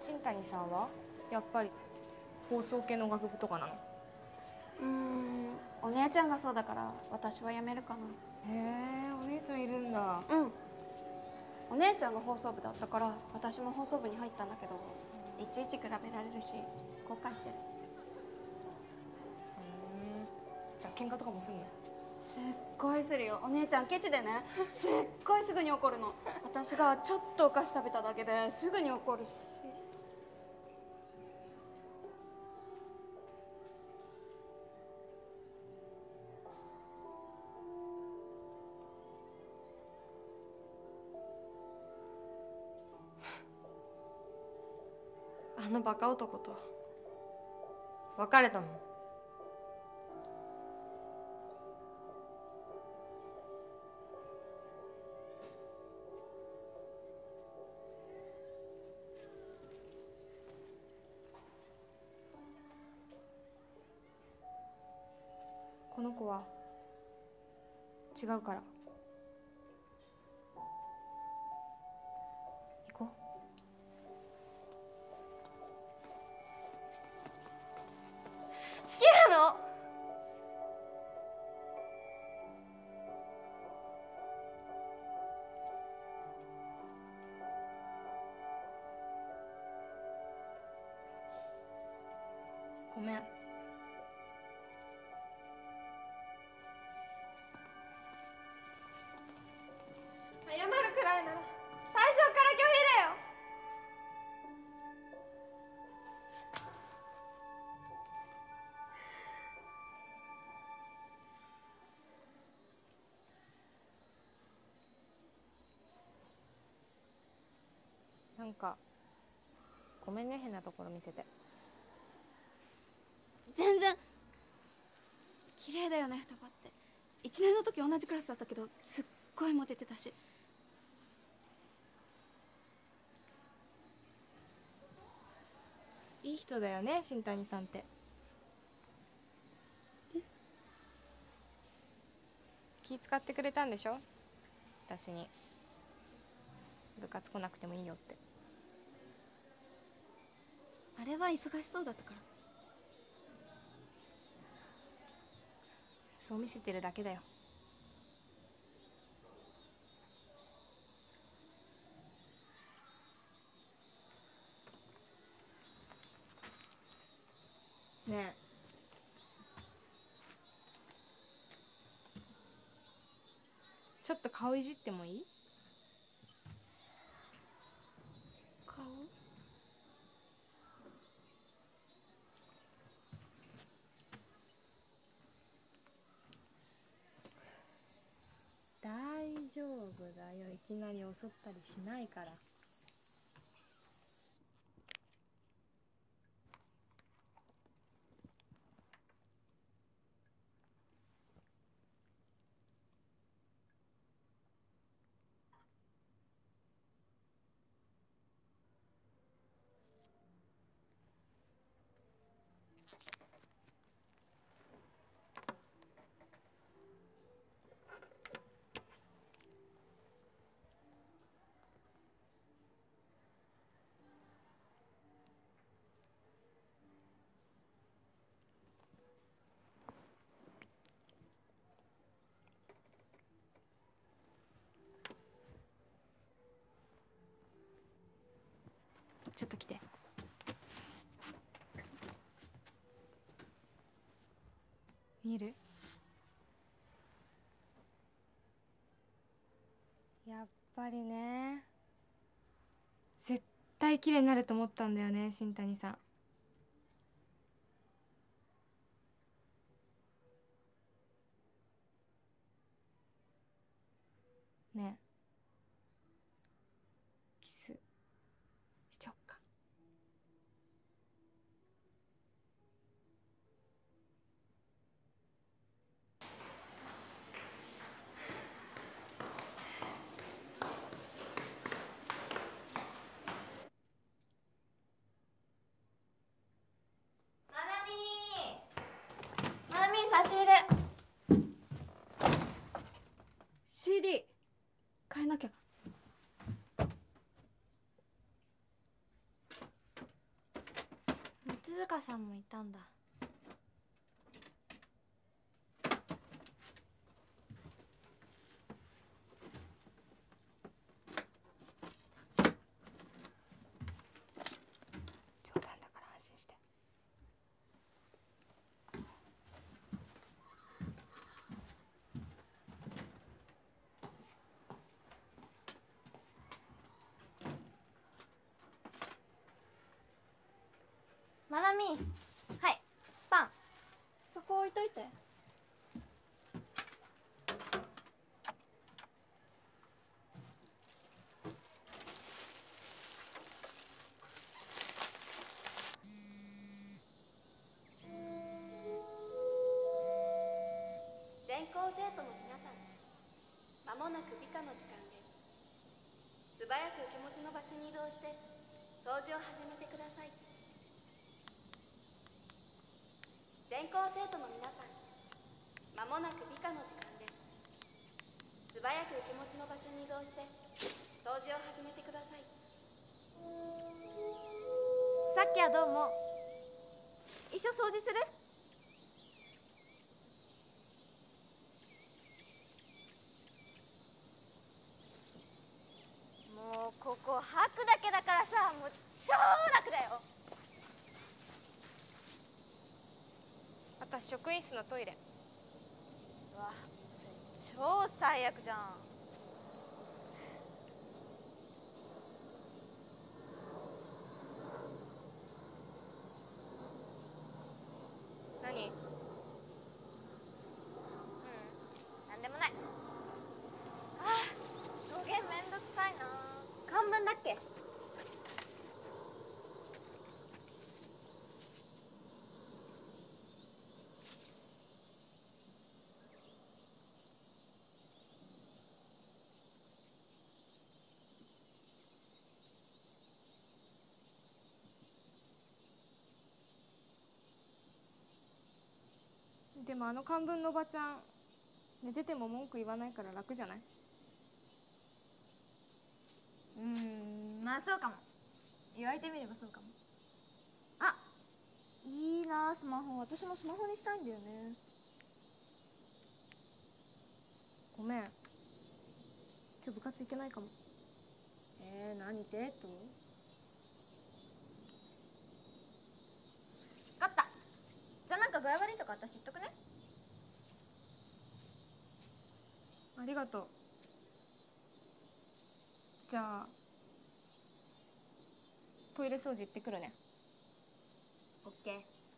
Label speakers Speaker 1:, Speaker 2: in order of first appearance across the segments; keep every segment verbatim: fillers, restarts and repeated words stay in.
Speaker 1: 新谷さんはやっぱり放送系の学部とかなの？
Speaker 2: うーん、お姉ちゃんがそうだから私は辞めるかな。
Speaker 1: へえ、お姉ちゃんいるんだ。
Speaker 2: うん、お姉ちゃんが放送部だったから私も放送部に入ったんだけど、いちいち比べられるし後悔してる。
Speaker 1: うん、じゃあ喧嘩とかもすんの？
Speaker 2: すっごいするよ。お姉ちゃんケチでね、すっごいすぐに怒るの。私がちょっとお菓子食べただけですぐに怒るし。
Speaker 3: あのバカ男と別れたの？
Speaker 1: この子は違うから。行こう。
Speaker 3: 好きなの？ごめん。謝るくらいなら最初から拒否だよ。
Speaker 1: なんかごめんね、変なところ見せて。
Speaker 2: 全然綺麗だよね、双葉って。いちねんの時同じクラスだったけどすっごいモテてたし。
Speaker 1: いい人だよね、新谷さんって。気使ってくれたんでしょ、私に。部活来なくてもいいよって。
Speaker 2: あれは忙しそうだったから。
Speaker 1: そう見せてるだけだよ。ねえ、ちょっと顔いじってもいい？
Speaker 2: 顔？
Speaker 1: 大丈夫だよ、いきなり襲ったりしないから。ちょっと来て。見る？やっぱりね、絶対綺麗になると思ったんだよね、新谷さん。ねえ、キスしちゃおっか。
Speaker 3: まなみー、まなみー差し入れ。
Speaker 2: シーディー 変えなきゃ。
Speaker 3: 静香さんもいたんだ。
Speaker 1: 冗談だから安心して。
Speaker 3: まなみ、はい、パン。
Speaker 2: そこ置いといて。
Speaker 4: 全校生徒の皆さん、まもなく美化の時間です。素早くお気持ちの場所に移動して掃除を始めてください。全校生徒の皆さん、まもなく美化の時間です。素早くお気持ちの場所に移動して掃除を始めてください。
Speaker 3: さっきはどうも。一緒掃除する？もうここ吐くだけだからさ、もう超楽だよ。
Speaker 1: 私職員室のトイレ。
Speaker 3: うわ、それ超最悪じゃん。
Speaker 1: 何？
Speaker 3: うん、なんでもない。あー、土下めんどくさいな。漢文だっけ？
Speaker 1: でもあの漢文のおばちゃん寝てても文句言わないから楽じゃない？
Speaker 3: うーん、まあそうかも。言われてみればそうかも。あ、いいなスマホ。私もスマホにしたいんだよね。
Speaker 1: ごめん、今日部活行けないかも。
Speaker 3: えー、何デート？分かった。じゃあなんか具合悪いとか私言っとくね。
Speaker 1: ありがとう。じゃあトイレ掃除行ってくるね。
Speaker 3: オッケー。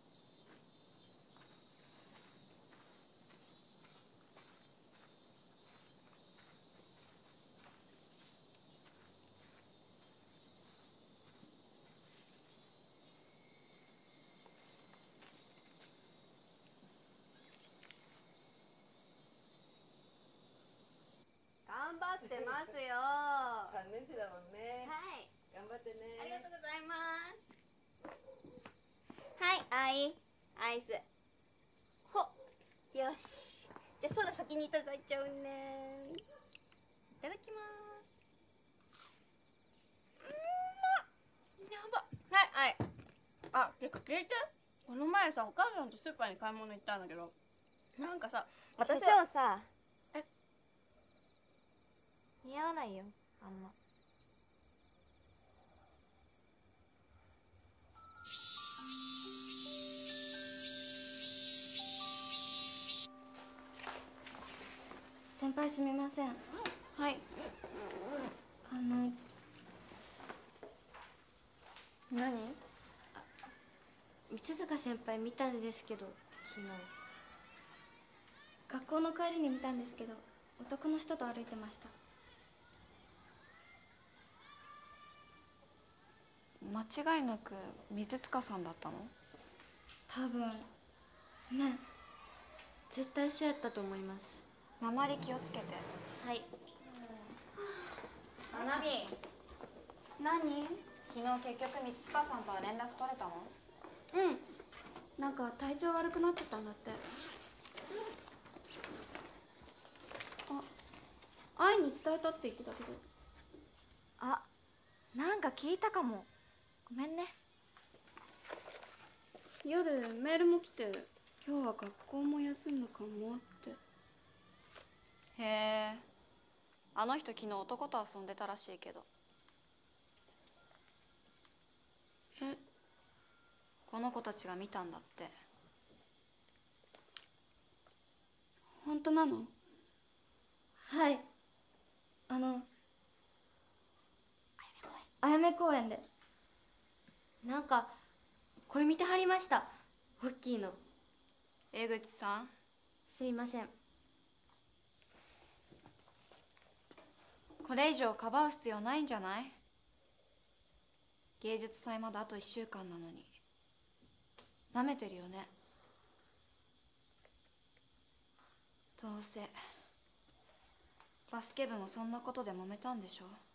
Speaker 4: 頑張ってますよ。
Speaker 5: さんねん生だもんね。
Speaker 4: はい、
Speaker 5: 頑張ってね。
Speaker 4: ありがとうございます。はい、アイアイス。ほっ、よし。じゃあソーダ先にいただいちゃうね。いただきます。うんまっ、やば。はい、はい。あ、てか聞いて。この前さ、お母さんとスーパーに買い物行ったんだけど、なんかさ、私
Speaker 3: 私はさ、
Speaker 4: え
Speaker 3: 似合わないよ、あんま。
Speaker 2: 先輩すみません。
Speaker 4: はい。
Speaker 2: あの
Speaker 4: 何？
Speaker 2: 三塚先輩見たんですけど、昨日学校の帰りに見たんですけど、男の人と歩いてました。
Speaker 6: 間違いなく水塚さんだったの？
Speaker 2: 多分ね、絶対一緒やったと思います。
Speaker 6: 鉛気をつけて。
Speaker 2: はい。
Speaker 6: まなみ、
Speaker 2: 何？
Speaker 6: 昨日結局水塚さんとは連絡取れたの？
Speaker 2: うん、なんか体調悪くなっちゃったんだって。あ、愛に伝えたって言ってたけど。
Speaker 3: あ、なんか聞いたかも。ごめんね。
Speaker 2: 夜メールも来て今日は学校も休むかもって
Speaker 6: へえ、あの人昨日男と遊んでたらしいけど。
Speaker 2: え
Speaker 6: この子たちが見たんだって。
Speaker 2: 本当なの？
Speaker 3: はい、あのあやめ公園でなんかこれ見てはりました。大きいの。
Speaker 6: 江口さん、
Speaker 3: すみません。
Speaker 6: これ以上かばう必要ないんじゃない？芸術祭まだあといっしゅうかんなのに。なめてるよね。どうせバスケ部もそんなことで揉めたんでしょ。